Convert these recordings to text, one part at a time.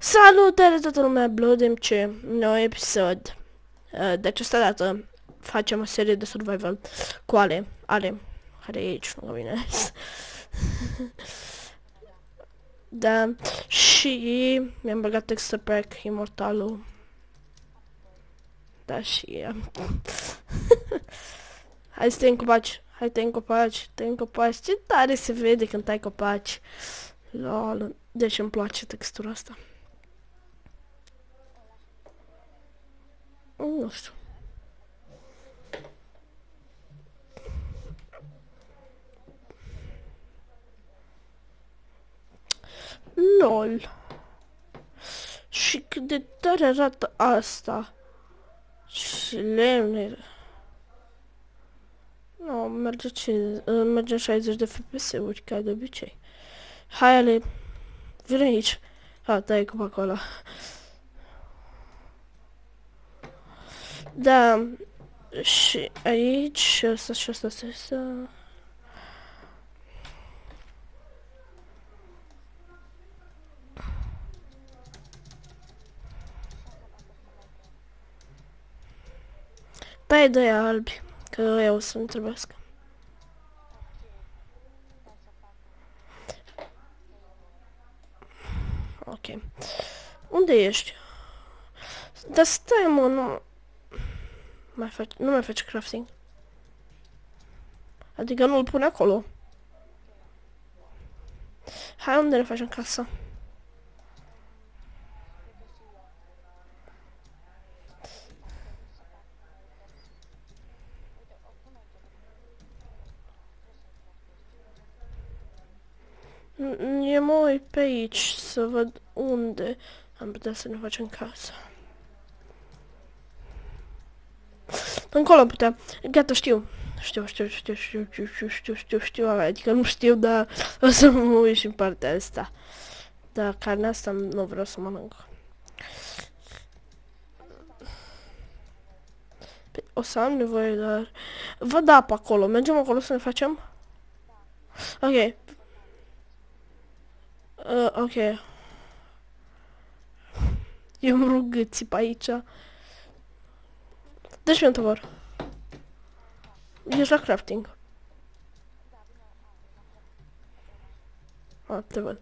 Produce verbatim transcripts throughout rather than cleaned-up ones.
Salutare toată lumea, BloodMC, nou episod. Uh, de această dată facem o serie de survival cu Ale. Ale, care e aici, nu bine. Da, și mi-am băgat texture pack, imortalul. Da, și... Uh, hai să tăiem copaci, hai tăiem copaci, tăiem copaci. Ce tare se vede când tai copaci. Lol, deci îmi place textura asta. Nu știu. Lol. Și cât de tare arată asta. Și lemne. Nu, merge, merge șaizeci de F P S-uri, ca de obicei. Hai, Ale. Vine aici. Ha, dai copacul ăla. Da. Și aici, și asta, și asta, și asta. Tai de aia albi, că ăia o să-mi trebuiască. Ok. Unde ești? Dar stai, mă, nu... Mai faci, nu mai faci crafting. Adică nu-l pune acolo. Hai, unde ne facem casa? Eu mă uit pe aici să văd unde am putea să ne facem casa. Încolo am putea. Gata, știu. Știu, știu, știu, știu, știu, știu, știu, știu, știu, adică nu știu, dar o să mă uit și în partea asta. Dar carnea asta nu vreau să mănânc. O să am nevoie, dar... Văd apă acolo. Mergem acolo să ne facem? Ok. Uh, ok. Eu îmi rug gâții pe aici. Deci mi-am tăvăr. Ești la crafting. Ah, te văd.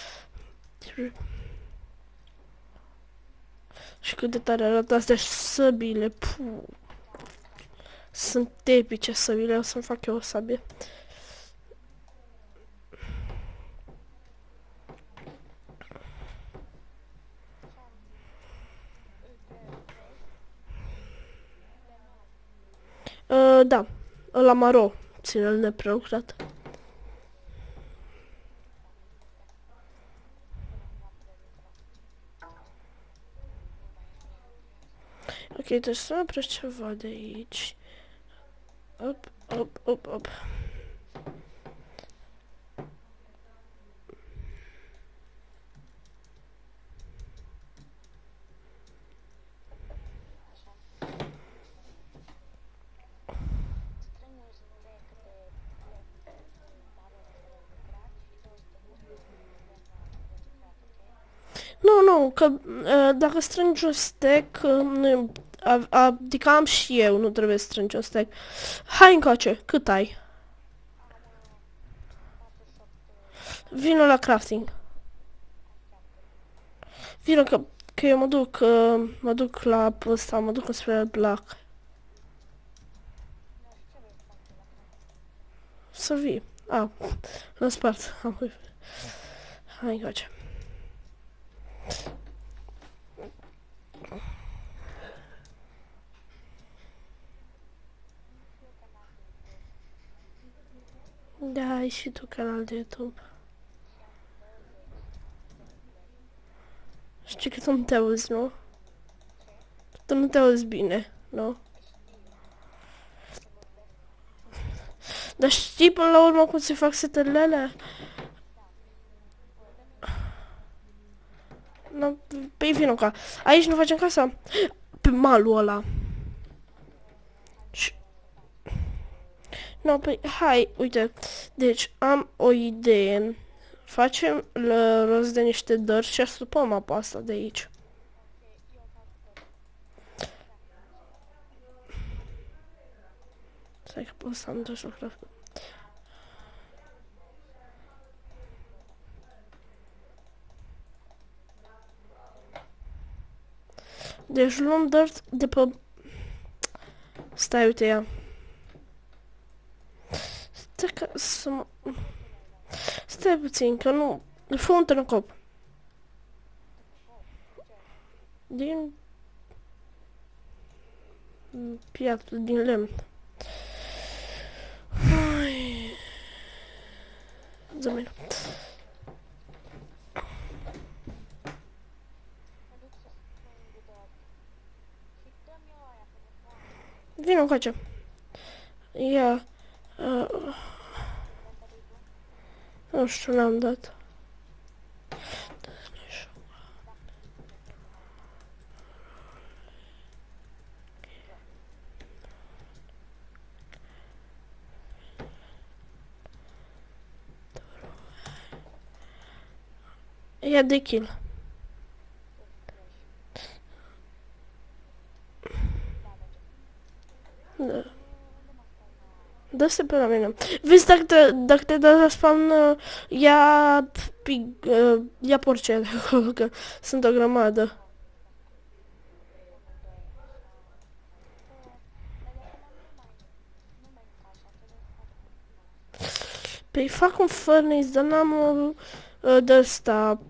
Și cât de tare arată astea săbile. Puh. Sunt epice săbile, o să-mi fac eu o sabie. Uh, da, ăla maro, ține-l neprelucrat. Ok, trebuie să mă opresc ceva de aici. Op, op, op, op. Nu, nu, că uh, dacă strângi un stack, uh, adică am și eu, nu trebuie să strângi un stack. Hai încoace, cât ai? Vino la crafting. Vino că, că eu mă duc, uh, mă duc la ăsta, mă duc spre black. Să vii. Ah, l-am spart. Hai încoace. Da, ai și tu canal de YouTube. Știi că tu nu te auzi, nu? Tu nu te auzi bine, nu? Dar știi până la urmă cum se fac setările alea? No, păi vino ca. Aici nu facem casa? Pe malul ăla. No, păi, hai, uite. Deci, am o idee. Facem la rost de niște dări și asupăm mapa asta de aici. Stai că pot să am dus o craft. Deci luăm dirt de pe... Stai, uite ea. Stai că să mă... Stai puțin, că nu... Fă un tărăcop. Din... Piatră, din lemn. Zămâine. Vino încoace. Ia... Uh, nu știu, n-am dat. Ia de kill. Da. Dă-se pe la mine. Vezi dacă te, dacă te dă la spawn, ia, pig, uh, ia porcea de acolo, că sunt o grămadă. Păi fac un furnace, dar n-am uh, de ăsta.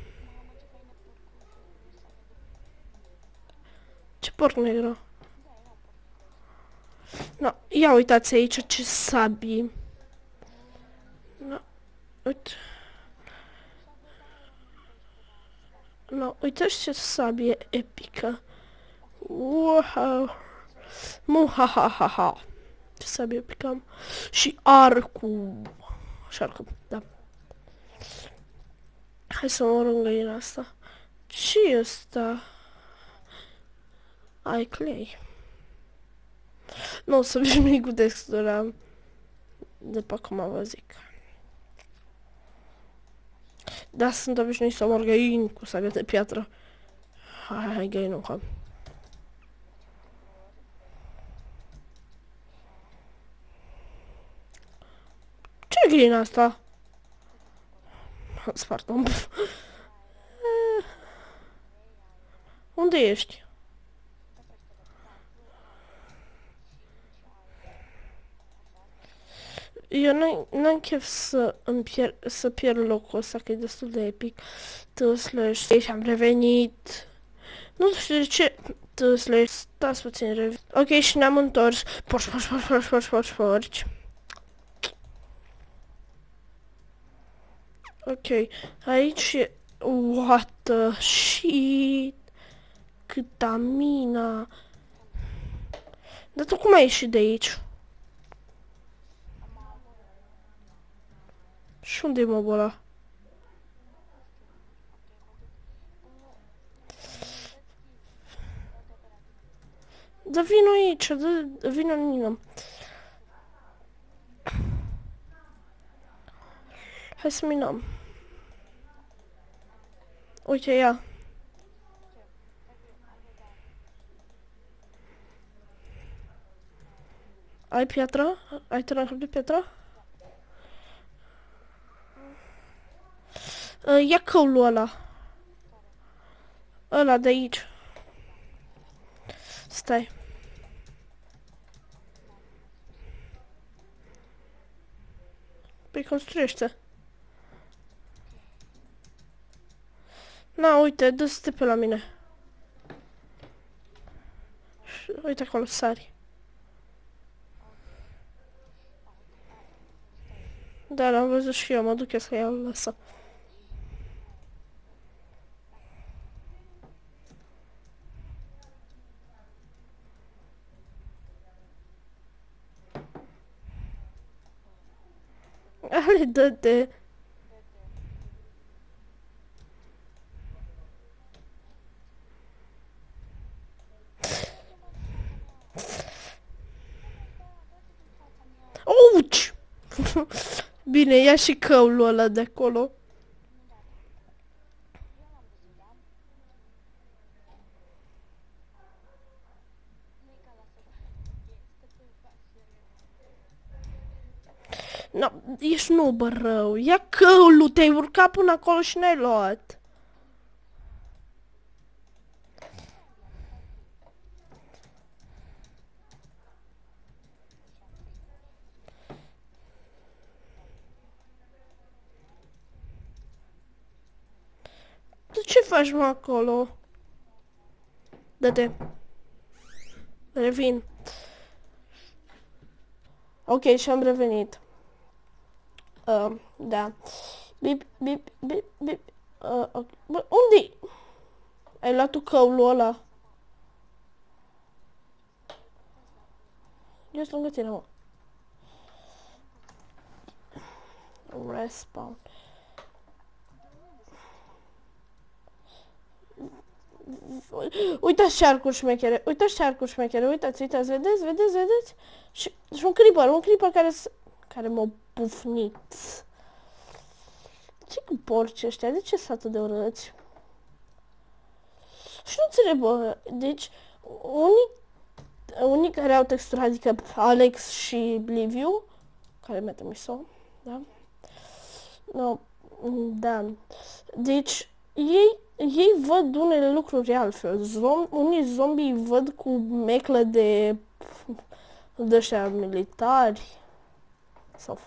Ce porc negru? No, ia uitați aici ce sabii. No, uite. No, uitați ce sabie epică. Wow. Muhahaha. Ce sabie epică am. Și arcul. Și arcul, da. Hai să mă rângă în asta. Ce e asta? Ai clay. Nu o să obișnui cu textura de pe acum vă zic. Da, sunt obișnuit să mor găini cu sabia de piatră. Hai, hai, găini nu am. Ce găini asta? Spart-o. Unde ești? Eu n-am chef să îmi pierd, să pierd locul ăsta, că e destul de epic. Tu slash și am revenit. Nu știu de ce. Tu slash, stați puțin, revenit. Ok, și ne-am întors. Porci, porci, porci, porci, porci, porci, porci. Ok, aici e... What the shit? Câta mina. Dar tu cum ai ieșit de aici? Și unde e mobul ăla? Da vino aici, da, vino în mine. Hai să minăm. Uite, ia. Ai piatră? Ai tărâncăp de piatră? Uh, ia căulul ăla. Ăla de aici. Stai. Păi construiește. Na, uite, dă-te pe la mine. Uite acolo, sari. Da, l-am văzut și eu, mă duc eu să iau lăsa. Ale, dă-te. Ouch! Bine, ia și căulul ăla de acolo. No, ești noob rău. Ia căul, te-ai urcat până acolo și n-ai luat. Tu ce faci, mă, acolo? Dă-te. Revin. Ok, și-am revenit. Uh, da. Bip, bip, bip, bip. Uh, okay. Bă, unde-i? Ai luat tu căulul ăla? Eu sunt lângă tine, mă. Respawn. Uitați ce arcuri șmechere, uitați ce arcuri șmechere, uitați, uitați, vedeți, vedeți, vedeți? Și, și un creeper, un creeper care care m-a pufnit. Ce cu porci ăștia? De ce sunt atât de urâți? Și nu înțeleg, bă, deci, unii, unii care au textură, adică Alex și Liviu, care mi-a trimis-o, da? No, da. Deci, ei, ei văd unele lucruri altfel. Zom unii zombii văd cu meclă de de-ăștia militari sau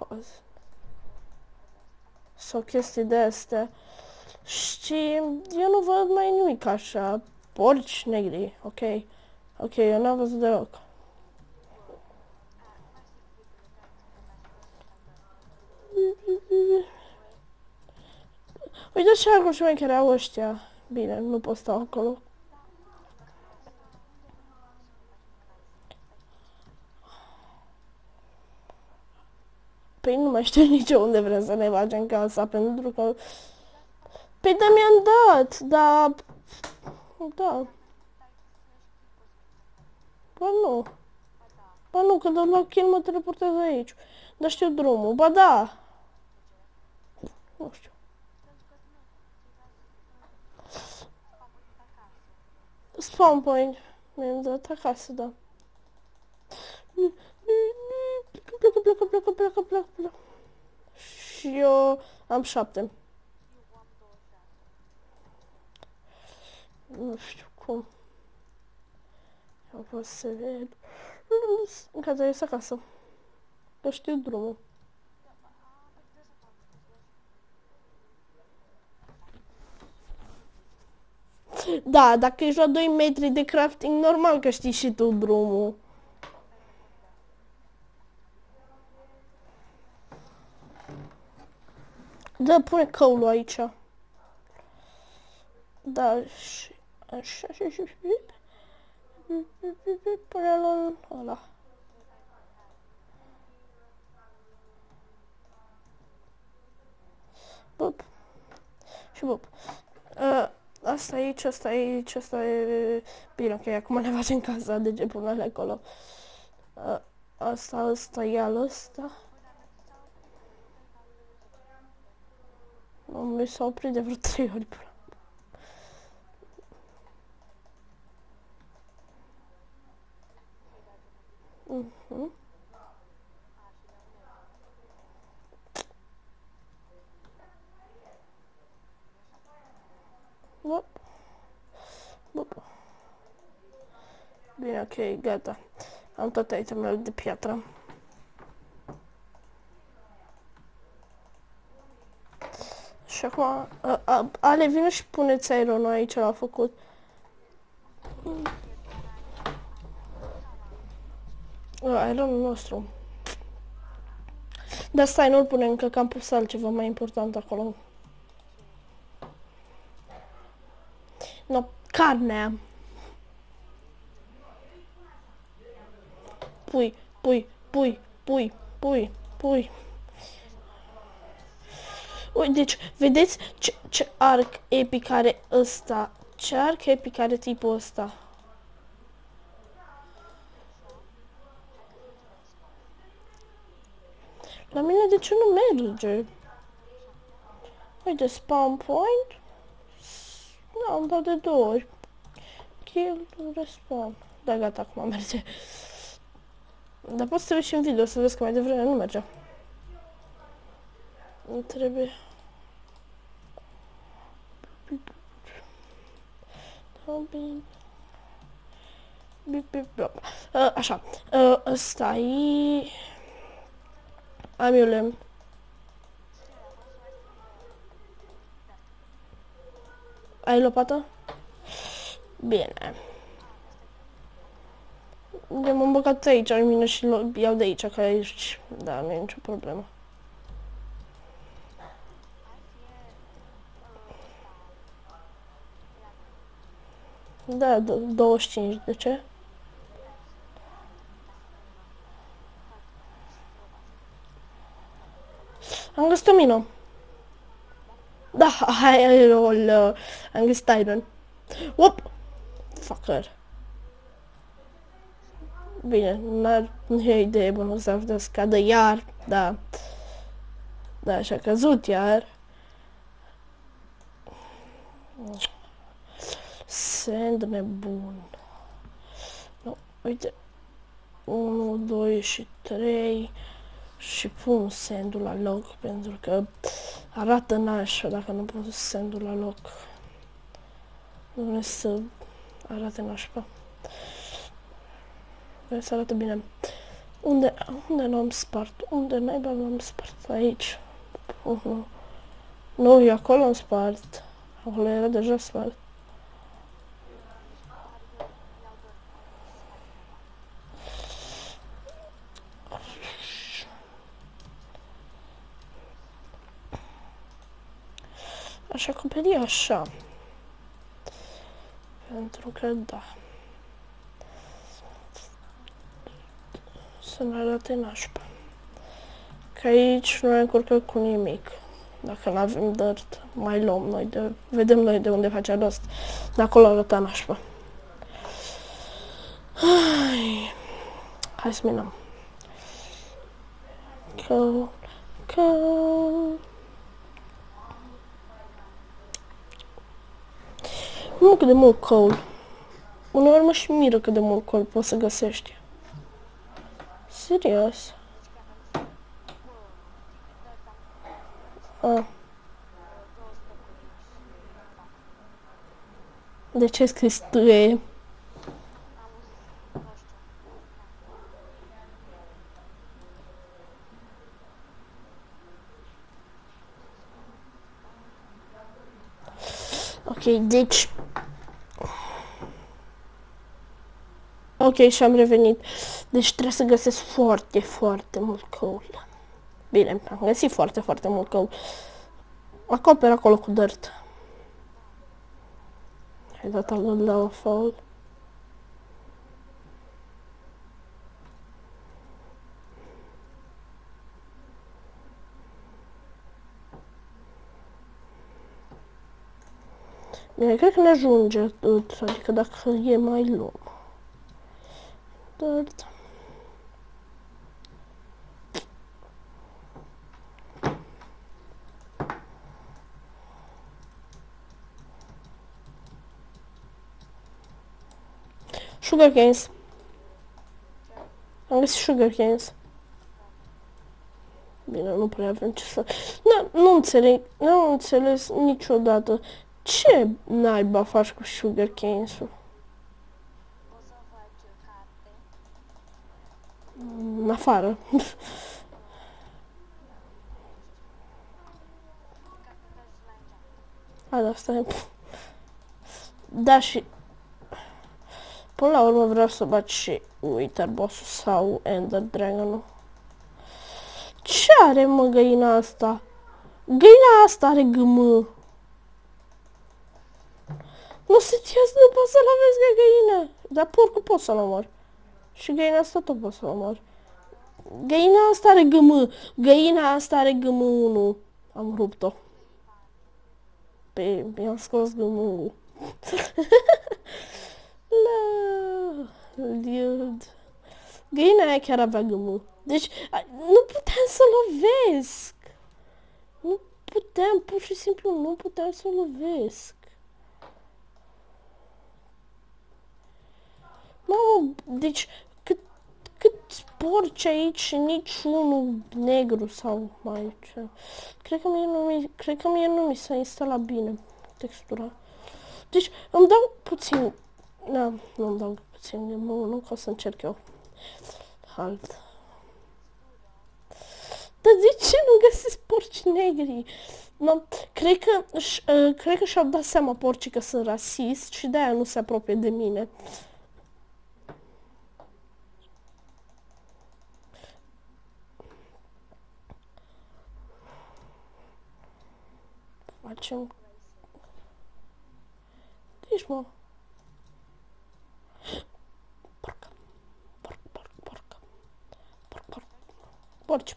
sau chestii de astea. Și eu nu văd mai nimic așa. Porci negri, ok. Ok, eu n-am văzut deloc. Uite ce arcuri și mai care au ăștia. Bine, nu pot sta acolo. Păi nu mai știu nici unde vrem să ne facem casa, pentru că... Păi da, mi-am dat, dar... Da. Ba nu. Ba nu, când am luat kill mă teleportez aici. Dar știu drumul, ba da. Nu știu. Spawn point. Mi-am dat acasă, da. Plecă, plecă, plecă, plecă, plecă, plecă. Și eu am șapte. Nu știu cum. Eu pot să ved. Gata, ies acasă. Eu știu drumul. Da, dacă ești la doi metri de crafting, normal că știi și tu drumul. Da, pune căulul aici. Da, și așa, așa, așa, pune-l în ăla. Bup. Și bup. Uh, asta e aici, asta e aici, asta e... Bine, ok, acum ne facem casa, de ce pun alea acolo. Uh, asta, asta e al ăsta. Mi s-a oprit de vreo trei ori până. Mhm. Bup. Bup. Bine, ok, gata. Am toate itemele de piatră. Și acum, a, a, Ale, vină și puneți ironul aici, l-a făcut. Ironul nostru. Dar stai, nu-l punem, că am pus altceva mai important acolo. No, carnea. Pui, pui, pui, pui, pui, pui. Uite, deci, vedeți ce, ce arc epic are ăsta? Ce arc epic are tipul ăsta? La mine de ce nu merge? Uite, spawn point. Nu, am dat de două ori. Kill, respawn. Da, gata, acum merge. Dar poți să vezi și în video, să vezi că mai devreme nu merge. Nu trebuie... Așa, ăsta e... Am eu lemn. Ai lopată? Bine. De m-am băgat aici, în mine și iau de aici, că aici, da, nu e nicio problemă. Da, douăzeci și cinci, de ce? Am găsit o mină. Da, hai, lol, am găsit iron. Op! Fucker. Bine, nu e idee bună să scadă iar, da. Da, și-a căzut iar. Sand nebun. No, uite. unu, doi și trei. Și pun sandul la loc, pentru că arată nașa dacă nu pun sandul la loc. Nu vreau să arate nașpa. Vreau să arate bine. Unde, unde nu am spart? Unde naiba nu am spart? Aici. Uh -huh. Nu, eu acolo am spart. Acolo era deja spart. Aș acoperi așa. Pentru că da. Să ne arate nașpa. Că aici nu ne încurcă cu nimic. Dacă nu avem dirt, mai luăm noi de... Vedem noi de unde face rost. De acolo arăta nașpa. Hai, Hai să minăm. Coal, coal. Nu cât de mult coal. Uneori mă și miră cât de mult coal poți să găsești. Serios. Ah. De ce ai scris trei? Ok, deci... Ok, și am revenit. Deci trebuie să găsesc foarte, foarte mult coal. Bine, am găsit foarte, foarte mult coal. Acoperă acolo cu dirt. Ai dat al la fall. Bine, cred că ne ajunge tot, adică dacă e mai luăm. Dirt. Sugar canes. Am găsit sugar canes. Bine, nu prea avem ce să... Nu, nu înțeleg, nu am înțeles niciodată. Ce naiba faci cu sugar canes-ul? În afară. A, da, stai. Da, și... Până la urmă vreau să bat și Wither boss-ul sau Ender Dragon-ul. Ce are, mă, găina asta? Găina asta are gâmă. Nu se tiaz, nu poți să-l aveți ca găină. Dar porcul pot să-l omor. Și găina asta tot pot să-l omor. Găina asta are gâmă. Găina asta are gâmă unu. Am rupt-o. Pe, mi-am scos gâmă. La, dude. Găina aia chiar avea gâmă. Deci, nu puteam să lovesc. Nu puteam, pur și simplu, nu puteam să lovesc. Mamă, deci, cât, cât porci aici și nici unul negru sau mai ce. Cred că mie nu mi, cred că mie nu mi s-a instalat bine textura. Deci îmi dau puțin, da, nu îmi dau puțin, nu, nu că o să încerc eu alt. Dar de ce nu găsesc porci negri? No, cred că, uh, cred că și-au dat seama porcii că sunt rasist și de-aia nu se apropie de mine. Facem... Deci, mă... Porc, porc, porc, porc, porc, porc, porci.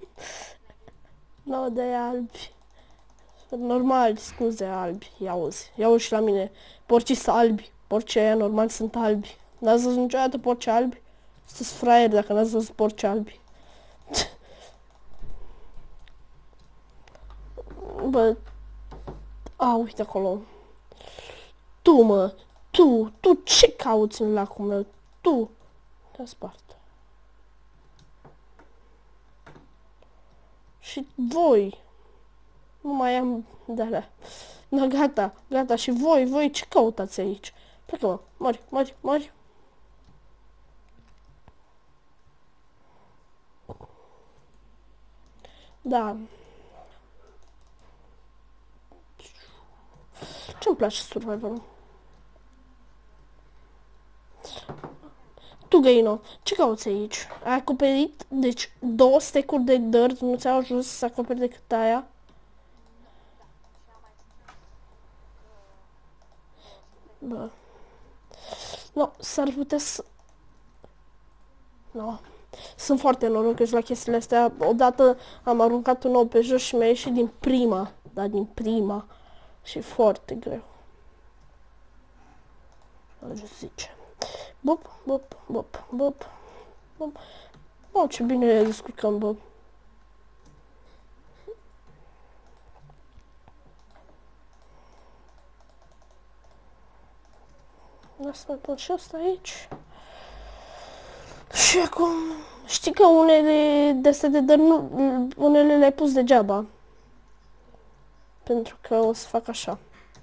Nu, de albi. Normal, scuze, albi, ia uzi, ia uzi și la mine. Porcii sunt albi, porcii aia normal sunt albi. N-ați văzut niciodată porci albi? Sunteți fraieri dacă n-ați văzut porci albi. Bă, a, uite acolo. Tu, mă, tu, tu ce cauți în lacul meu? Tu, te-a spart. Și voi. Nu mai am de-alea. No, gata, gata. Și voi, voi ce căutați aici? Plecă, mă, mori, mori, mori. Da. Ce-mi place Survivor-ul? Tu, Găino, ce cauți aici? Ai acoperit, deci, două stecuri de dirt, nu ți-au ajuns să acoperi decât aia? Bă. No, s-ar putea să... No. Sunt foarte norocoși la chestiile astea. Odată am aruncat un ou pe jos și mi-a ieșit din prima. Da, din prima. Și foarte greu. Așa zice. Bop, bop, bop, bop, bop. Oh, ce bine ne descurcăm, bă. Asta tot și asta aici. Și acum, știi că unele de astea de dăr, nu, unele le-ai pus degeaba. Pentru că o să fac așa.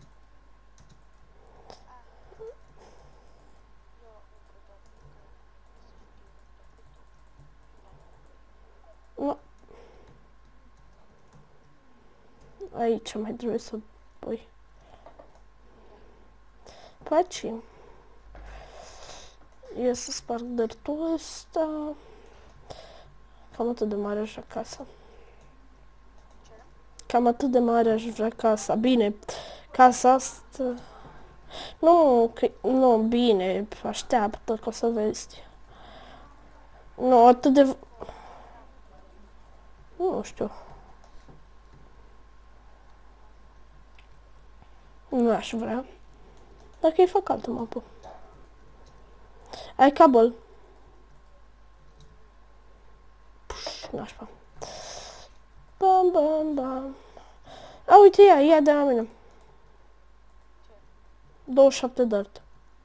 No. Aici mai trebuie să pui. Paci. E să sparg dărtul ăsta. Cam atât de mare aș vrea casa. Cam atât de mare aș vrea casa. Bine, casa asta... Nu, că... nu, bine, așteaptă că o să vezi. Nu, atât de... Nu știu. Nu aș vrea. Dacă îi fac altă mapă. Ai cabel. Puș, nașpa. Bam, bam, bam. A, uite ea, ia de la mine. douăzeci și șapte dirt.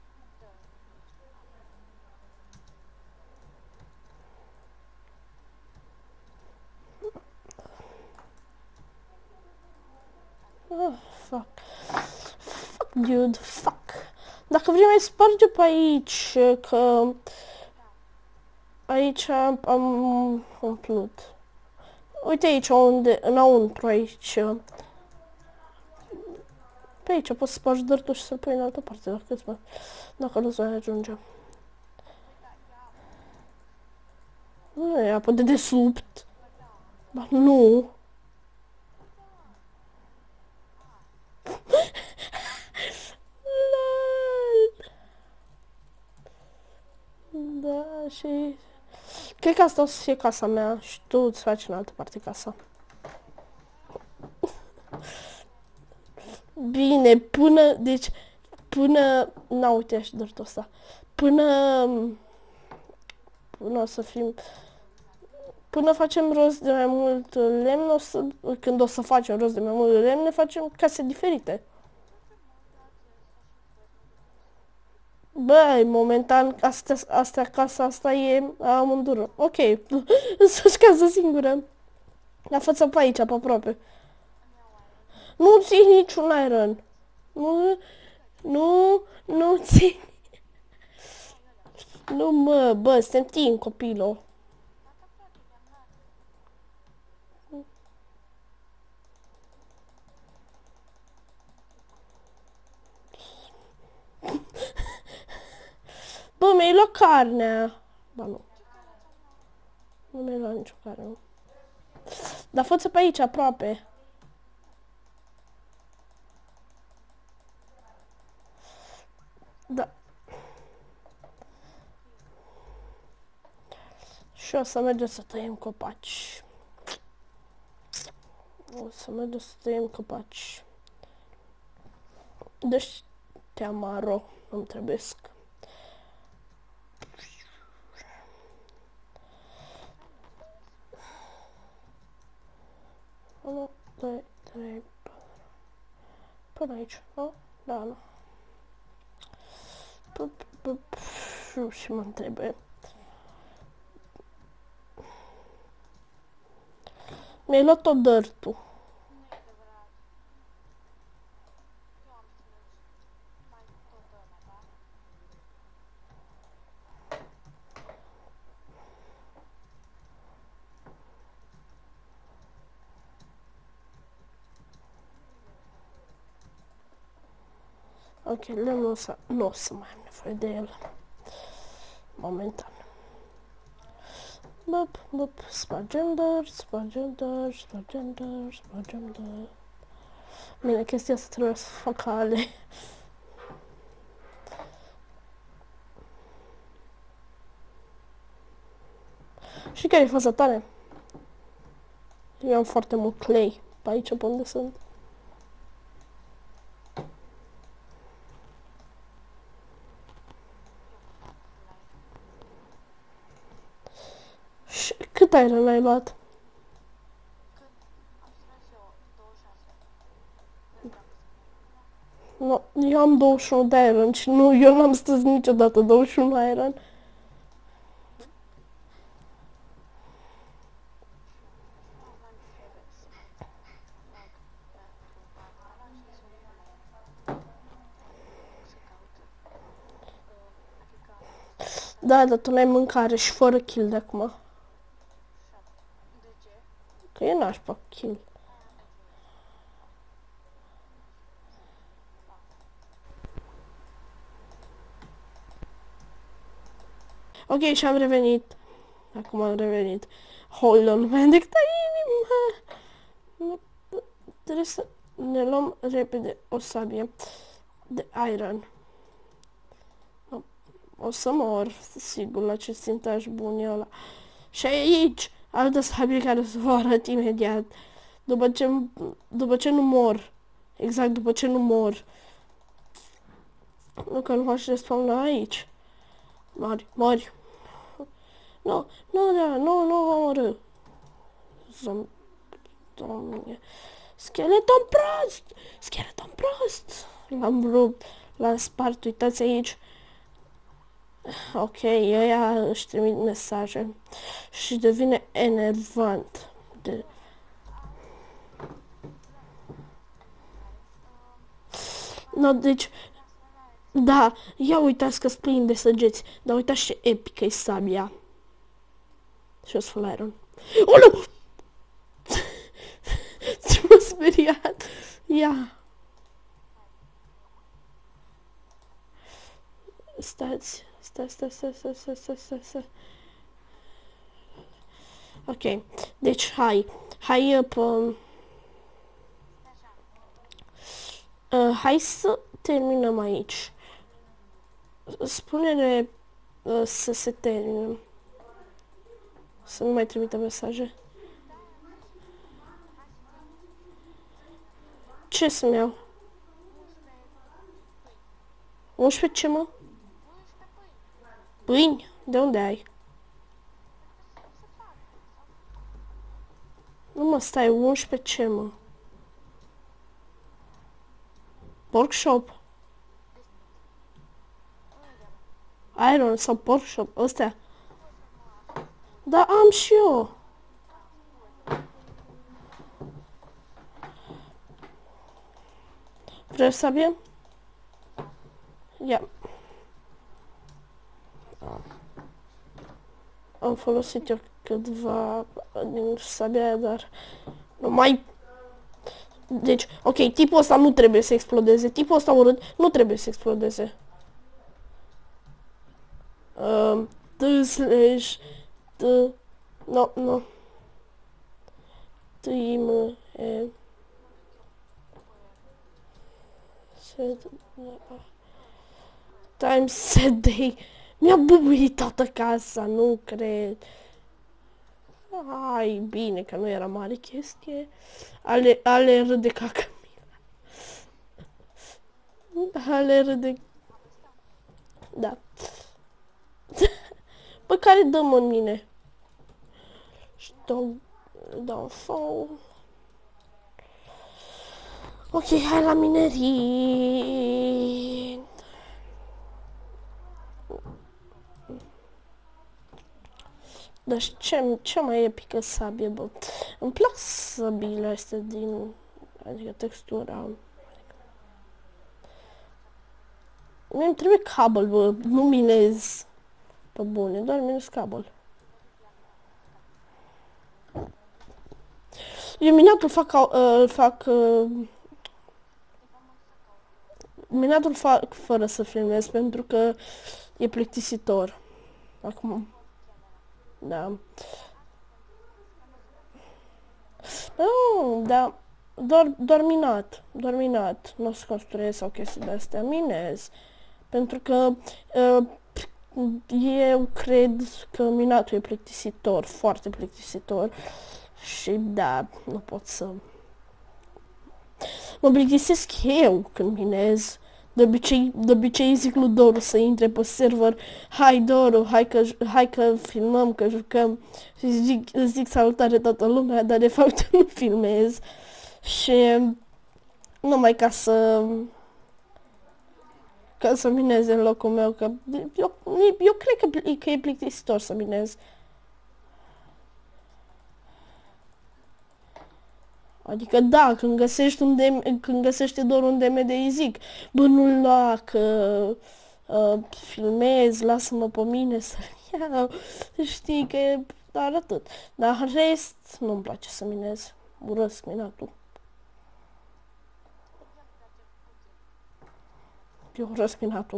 Oh, fuck. Fuck, dude, fuck. Dacă vrei mai sparge pe aici, că aici am umplut. Uite aici, unde, înăuntru aici. Pe aici poți să spargi dărtul și să-l pui în altă parte, dacă îți mai, dacă nu-ți mai ajunge. Nu e apă de desubt. Ba, nu. Da, și... Cred că asta o să fie casa mea și tu îți faci în altă parte casa. Bine, până, deci, până, na, uite și dărtul ăsta, până, până o să fim, până facem rost de mai mult lemn, o să, când o să facem rost de mai mult lemn, ne facem case diferite. Băi, momentan, asta, asta, casa asta e amândură. Ok, să-și casă singură. La fața pe aici, pe aproape. Nu ții niciun iron. Nu, nu, nu ții. Nu mă, bă, suntem timp, copilo. Bă, mi-ai luat carnea. Ba nu. Nu mi-ai luat nicio carne. Dar fă-ți pe aici, aproape. Da. Și o să mergem să tăiem copaci. O să mergem să tăiem copaci. Deci te amaro, îmi trebuiesc. unu, doi, trei, patru. Până aici, nu? Da, nu. Pup, pup, și mă trebuie. Mi-ai luat tot dărtul. Ok, lemnul ăsta nu o să mai am nevoie de el. Momentan. Bup, bup, spargem dăr, spargem dăr, spargem dăr, spargem dăr. Bine, chestia asta trebuie să fac cale. Și care e faza tare? Eu am foarte mult clay pe aici, pe unde sunt. Și cât iron ai luat? No, eu am douăzeci și unu de iron și nu, eu n-am strâns niciodată douăzeci și unu iron. Da, dar tu n-ai mâncare și fără kill de acum. Că e nașpa kill. Ok, și am revenit. Acum am revenit. Hold on, man, de câtă inimă. Trebuie să ne luăm repede o sabie de iron. O să mor, sigur, la ce țintaș bun e ăla. Și aici, altă sabie care să vă arăt imediat. După ce, după ce nu mor. Exact, după ce nu mor. Nu că nu faci respawn aici. Mori, mori. Nu, nu, da, nu, nu mă omorâ. Zom... Doamne. Skeleton prost! Skeleton prost! L-am rupt, l-am spart, uitați aici. Ok, ăia își trimit mesaje și devine enervant. De... No, deci, da, ia uitați că-s plin de săgeți, dar uitați ce epică e sabia. Și o să fă iron. Oh, nu! Ce m-a speriat! Ia! Stați, stai, stai, stai, stai, stai, stai, stai, stai. Ok, deci hai, hai pe... Uh, hai să terminăm aici. Spune-ne uh, să se termină. Să nu mai trimită mesaje. Ce să-mi iau? unsprezece ce, mă? Pâini? De unde ai? Nu mă, stai, unsprezece ce, mă? Workshop. Iron sau Porsche, ăstea. Da, am și eu. Vrei sabie? Ia. Am folosit eu câteva din sabia aia, dar nu mai... Deci, ok, tipul ăsta nu trebuie să explodeze. Tipul ăsta urât nu trebuie să explodeze. Um, T slash T... No, no. T I M E... Time set day. Mi-a bubuit toată casa, nu cred. Ai, bine că nu era mare chestie. Ale, ale râde ca Camila. Ale râde... Da. Bă, care dăm în mine? Stau... Dau fau... Ok, hai la minerit. Dar ce, ce mai epică sabie, bă. Îmi plac sabiile astea din... Adică textura. Mie îmi trebuie cabel, bă. Nu minez. Pe bune, doar minez cabel. Eu minatul fac... Uh, fac uh, minatul fac fără să filmez, pentru că e plictisitor. Acum... Da. Nu, da. Doar, doar minat. Doar minat. Nu o să construiesc sau chestii de-astea. Minez. Pentru că uh, eu cred că minatul e plictisitor. Foarte plictisitor. Și da, nu pot să... Mă plictisesc eu când minez. De obicei, de obicei zic lui Doru să intre pe server. Hai Doru, hai că, hai că filmăm, că jucăm. Și zic, zic salutare toată lumea, dar de fapt nu filmez. Și numai ca să... Ca să minez în locul meu, că eu, eu cred că, că e plictisitor să minez. Adică da, când găsești un dem când găsește doar un D M D îi zic, bă, nu-l lua, că uh, filmez, lasă-mă pe mine să-l iau, știi că e doar atât. Dar în rest, nu-mi place să minez, urăsc minatul. Eu urăsc minatul.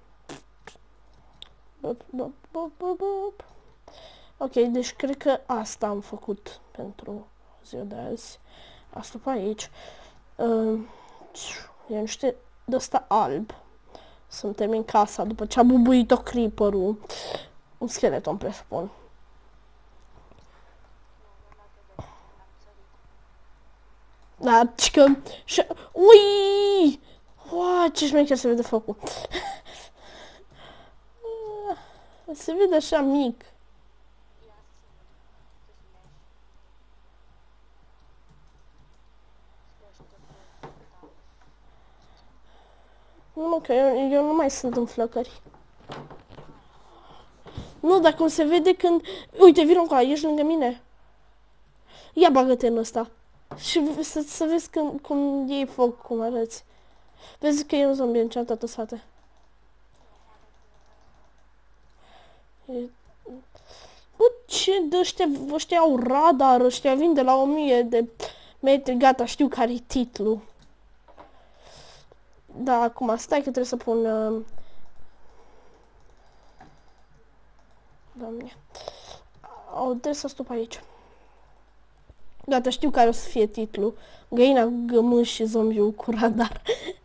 Bop, bop, bop, bop, bop. Ok, deci cred că asta am făcut pentru ziua de azi. Asta pe aici. Uh, e niște de-asta alb. Suntem în casa după ce a bubuit-o creeper-ul. Un scheleton, presupun. Da, că... Ui! Uai, ce șmecher se vede focul. Se vede așa mic. Nu, mă, că eu, eu nu mai sunt în flăcări. Nu, dar cum se vede când... Uite, vino cu ești lângă mine. Ia bagă-te în ăsta. Și să, să vezi când, cum iei foc, cum arăți. Vezi că e un zombie în cealaltă sate. E... Bă, ce de ăștia, ăștia au radar, ăștia vin de la o mie de metri, gata, știu care e titlul. Da, acum stai că trebuie să pun... Uh... Doamne. O, trebuie să stop aici. Gata, știu care o să fie titlul. Găina, gămâș și zombiul cu radar.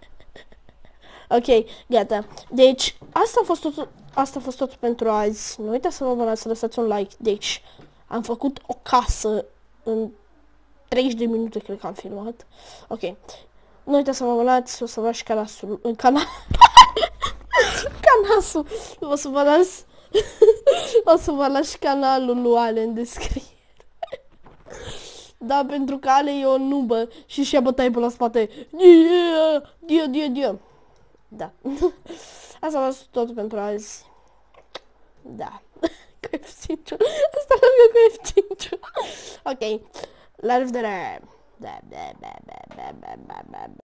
Ok, gata. Deci, asta a fost totul, asta a fost totul pentru azi. Nu uitați să vă abonați, să lăsați un like. Deci, am făcut o casă în treizeci de minute, cred că am filmat. Ok. Nu uitați să vă abonați, o să vă și canasul, în canal. Canasul. O să vă las... o să vă las și canalul lui Ale în descriere. Da, pentru că Ale e o nubă și și-a bătaie pe la spate. Dia, dia, dia, dia. Da. Asta a fost tot pentru azi. Da. Cu F cinci. Asta lângă cu F cinci. Ok. La revedere. Da, da, da, da, da, da, da, da.